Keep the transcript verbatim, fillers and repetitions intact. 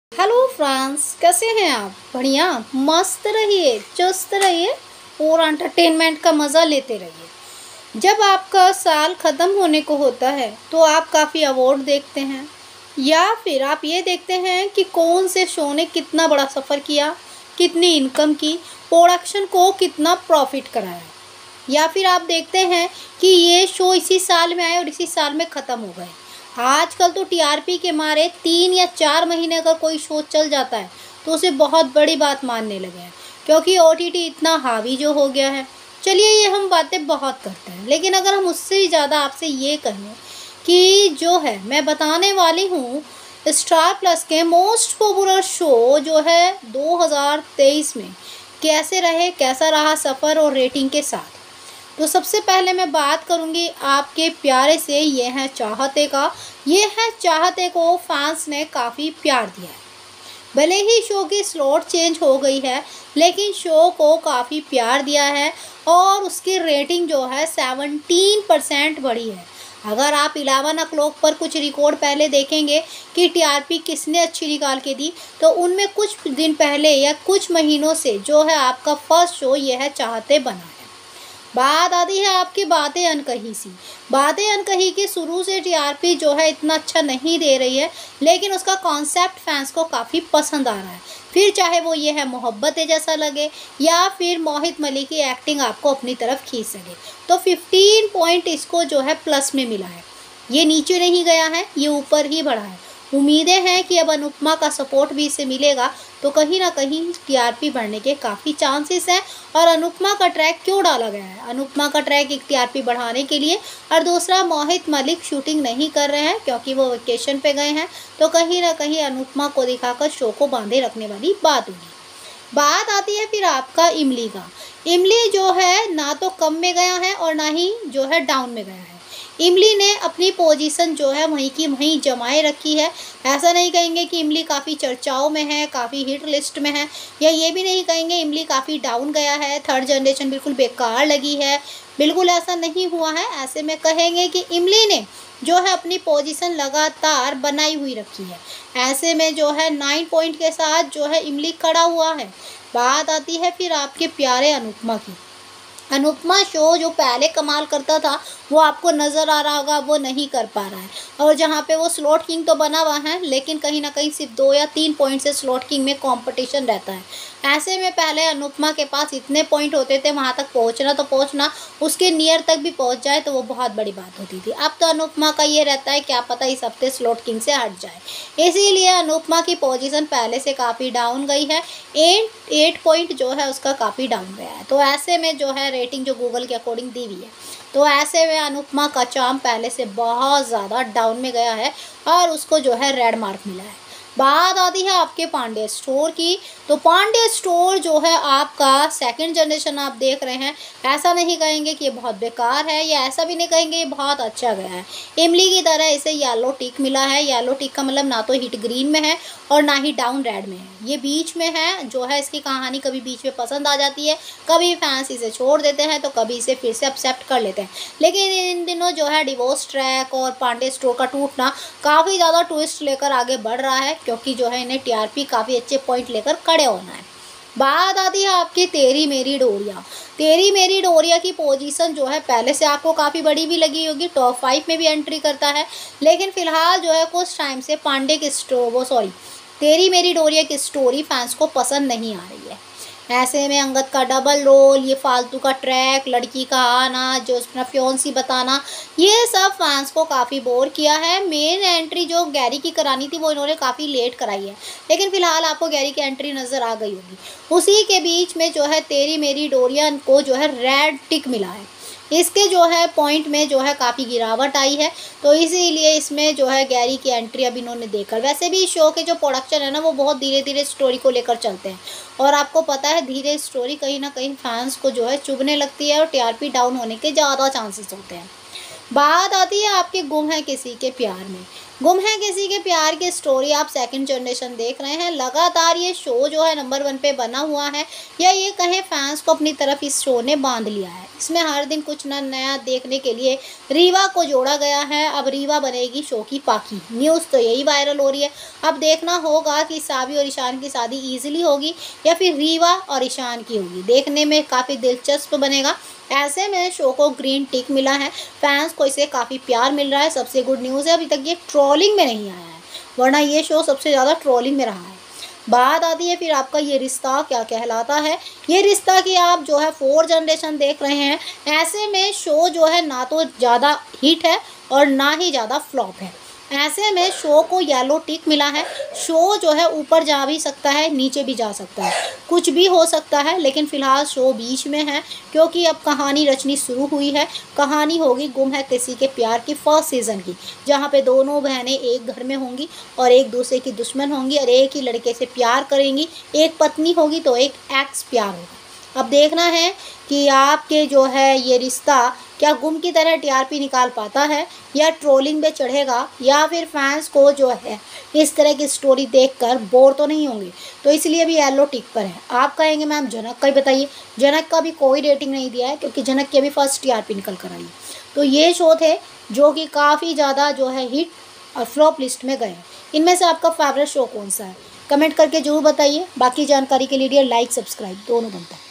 Hello friends, कैसे हैं आप? बढ़िया, मस्त रहिए, चुस्त रहिए और एंटरटेनमेंट का मज़ा लेते रहिए। जब आपका साल ख़त्म होने को होता है तो आप काफ़ी अवार्ड देखते हैं या फिर आप ये देखते हैं कि कौन से शो ने कितना बड़ा सफ़र किया, कितनी इनकम की, प्रोडक्शन को कितना प्रॉफिट कराया, या फिर आप देखते हैं कि ये शो इसी साल में आए और इसी साल में ख़त्म हो गए। आजकल तो टीआरपी के मारे तीन या चार महीने अगर कोई शो चल जाता है तो उसे बहुत बड़ी बात मानने लगे हैं, क्योंकि ओटीटी इतना हावी जो हो गया है। चलिए, ये हम बातें बहुत करते हैं, लेकिन अगर हम उससे भी ज़्यादा आपसे ये कहें कि जो है मैं बताने वाली हूँ स्टार प्लस के मोस्ट पॉपुलर शो जो है दो हज़ार तेईस में कैसे रहे, कैसा रहा सफ़र और रेटिंग के साथ। तो सबसे पहले मैं बात करूंगी आपके प्यारे से, ये है चाहते का। ये है चाहते को फैंस ने काफ़ी प्यार दिया है। भले ही शो की स्लॉट चेंज हो गई है, लेकिन शो को काफ़ी प्यार दिया है और उसकी रेटिंग जो है सेवनटीन परसेंट बढ़ी है। अगर आप इलेवन ओ पर कुछ रिकॉर्ड पहले देखेंगे कि टीआरपी किसने अच्छी निकाल के दी, तो उनमें कुछ दिन पहले या कुछ महीनों से जो है आपका फर्स्ट शो ये है चाहते बना है। बात आती है आपकी बातें अनकही सी। बातें अनकही की शुरू से टीआरपी जो है इतना अच्छा नहीं दे रही है, लेकिन उसका कॉन्सेप्ट फैंस को काफ़ी पसंद आ रहा है। फिर चाहे वो ये है मोहब्बतें जैसा लगे या फिर मोहित मलिक की एक्टिंग आपको अपनी तरफ खींच सके, तो फिफ्टीन पॉइंट इसको जो है प्लस में मिला है। ये नीचे नहीं गया है, ये ऊपर ही बढ़ा है। उम्मीदें हैं कि अब अनुपमा का सपोर्ट भी इसे मिलेगा, तो कहीं ना कहीं टीआरपी बढ़ने के काफ़ी चांसेस हैं। और अनुपमा का ट्रैक क्यों डाला गया है? अनुपमा का ट्रैक एक टीआरपी बढ़ाने के लिए, और दूसरा मोहित मलिक शूटिंग नहीं कर रहे हैं क्योंकि वो वेकेशन पे गए हैं, तो कहीं ना कहीं अनुपमा को दिखाकर शो को बांधे रखने वाली बात होगी। बात आती है फिर आपका इमली का। इमली जो है ना तो कम में गया है और ना ही जो है डाउन में गया है। इमली ने अपनी पोजीशन जो है वहीं की वहीं जमाए रखी है। ऐसा नहीं कहेंगे कि इमली काफ़ी चर्चाओं में है, काफ़ी हिट लिस्ट में है, या ये भी नहीं कहेंगे इमली काफ़ी डाउन गया है, थर्ड जनरेशन बिल्कुल बेकार लगी है। बिल्कुल ऐसा नहीं हुआ है। ऐसे में कहेंगे कि इमली ने जो है अपनी पोजीशन लगातार बनाई हुई रखी है। ऐसे में जो है नाइन पॉइंट के साथ जो है इमली खड़ा हुआ है। बात आती है फिर आपके प्यारे अनुपमा की। अनुपमा शो जो पहले कमाल करता था वो आपको नज़र आ रहा होगा, वो नहीं कर पा रहा है। और जहाँ पे वो स्लॉट किंग तो बना हुआ है, लेकिन कहीं ना कहीं सिर्फ दो या तीन पॉइंट से स्लॉट किंग में कंपटीशन रहता है। ऐसे में पहले अनुपमा के पास इतने पॉइंट होते थे, वहाँ तक पहुँचना तो पहुँचना, उसके नियर तक भी पहुँच जाए तो वो बहुत बड़ी बात होती थी। अब तो अनुपमा का ये रहता है क्या पता इस हफ्ते स्लॉट किंग से हट जाए। इसीलिए अनुपमा की पोजीशन पहले से काफ़ी डाउन गई है। एट एट पॉइंट जो है उसका काफ़ी डाउन गया है। तो ऐसे में जो है रेटिंग जो गूगल के अकॉर्डिंग दी हुई है, तो ऐसे में अनुपमा का चार्म पहले से बहुत ज़्यादा डाउन में गया है और उसको जो है रेड मार्क मिला है। बात आती है आपके पांडे स्टोर की। तो पांडे स्टोर जो है आपका सेकंड जनरेशन आप देख रहे हैं। ऐसा नहीं कहेंगे कि ये बहुत बेकार है, या ऐसा भी नहीं कहेंगे ये बहुत अच्छा गया है। इमली की तरह इसे येलो टिक मिला है। येलो टिक का मतलब ना तो हिट ग्रीन में है और ना ही डाउन रेड में है, ये बीच में है। जो है इसकी कहानी कभी बीच में पसंद आ जाती है, कभी फैंस इसे छोड़ देते हैं, तो कभी इसे फिर से एक्सेप्ट कर लेते हैं। लेकिन इन दिनों जो है डिवोर्स ट्रैक और पांडे स्टोर का टूटना काफ़ी ज़्यादा ट्विस्ट लेकर आगे बढ़ रहा है, क्योंकि जो है इन्हें टीआरपी काफ़ी अच्छे पॉइंट लेकर खड़े होना है। बात आती है आपकी तेरी मेरी डोरिया। तेरी मेरी डोरिया की पोजीशन जो है पहले से आपको काफ़ी बड़ी भी लगी होगी, टॉप फाइव में भी एंट्री करता है। लेकिन फिलहाल जो है कुछ टाइम से पांडे की स्टो वो सॉरी तेरी मेरी डोरिया की स्टोरी फैंस को पसंद नहीं आ रही है। ऐसे में अंगद का डबल रोल, ये फालतू का ट्रैक, लड़की का आना, जो अपना फ्योंसी बताना, ये सब फैंस को काफ़ी बोर किया है। मेन एंट्री जो गैरी की करानी थी वो इन्होंने काफ़ी लेट कराई है, लेकिन फिलहाल आपको गैरी की एंट्री नज़र आ गई होगी। उसी के बीच में जो है तेरी मेरी डोरिया को जो है रेड टिक मिला है। इसके जो है पॉइंट में जो है काफ़ी गिरावट आई है, तो इसीलिए इसमें जो है गैरी की एंट्री अब इन्होंने देखा। वैसे भी शो के जो प्रोडक्शन है ना वो बहुत धीरे धीरे स्टोरी को लेकर चलते हैं, और आपको पता है धीरे स्टोरी कहीं ना कहीं फैंस को जो है चुभने लगती है और टीआरपी डाउन होने के ज़्यादा चांसेस होते हैं। बात आती है आपके गुम है किसी के प्यार में। गुम है किसी के प्यार की स्टोरी आप सेकंड जनरेशन देख रहे हैं। लगातार ये शो जो है नंबर वन पे बना हुआ है, या ये कहें फैंस को अपनी तरफ इस शो ने बांध लिया है। इसमें हर दिन कुछ न नया देखने के लिए रीवा को जोड़ा गया है। अब रीवा बनेगी शो की पाकी। न्यूज़ तो यही वायरल हो रही है। अब देखना होगा कि साबी और ईशान की शादी ईजिली होगी या फिर रीवा और ईशान की होगी। देखने में काफ़ी दिलचस्प बनेगा। ऐसे में शो को ग्रीन टिक मिला है, फैंस को इसे काफ़ी प्यार मिल रहा है। सबसे गुड न्यूज़ है अभी तक ये ट्रोलिंग में नहीं आया है, वरना ये शो सबसे ज़्यादा ट्रोलिंग में रहा है। बात आती है फिर आपका ये रिश्ता क्या कहलाता है। ये रिश्ता कि आप जो है फोर जनरेशन देख रहे हैं। ऐसे में शो जो है ना तो ज़्यादा हिट है और ना ही ज़्यादा फ्लॉप है। ऐसे में शो को येलो टिक मिला है। शो जो है ऊपर जा भी सकता है, नीचे भी जा सकता है, कुछ भी हो सकता है, लेकिन फ़िलहाल शो बीच में है क्योंकि अब कहानी रचनी शुरू हुई है। कहानी होगी गुम है किसी के प्यार की फर्स्ट सीज़न की, जहाँ पे दोनों बहनें एक घर में होंगी और एक दूसरे की दुश्मन होंगी और एक ही लड़के से प्यार करेंगी। एक पत्नी होगी तो एक एक्स प्यार होगा। अब देखना है कि आपके जो है ये रिश्ता क्या गुम की तरह टीआरपी निकाल पाता है या ट्रोलिंग में चढ़ेगा, या फिर फैंस को जो है इस तरह की स्टोरी देखकर बोर तो नहीं होंगे। तो इसलिए भी येलो टिक पर है। आप कहेंगे मैम जनक का ही बताइए। जनक का भी कोई रेटिंग नहीं दिया है क्योंकि जनक की अभी फर्स्ट टीआरपी निकल कर आई है। तो ये शो थे जो कि काफ़ी ज़्यादा जो है हिट और फ्लॉप लिस्ट में गए। इनमें से आपका फेवरेट शो कौन सा है, कमेंट करके जरूर बताइए। बाकी जानकारी के लिए लाइक सब्सक्राइब दोनों बनता है।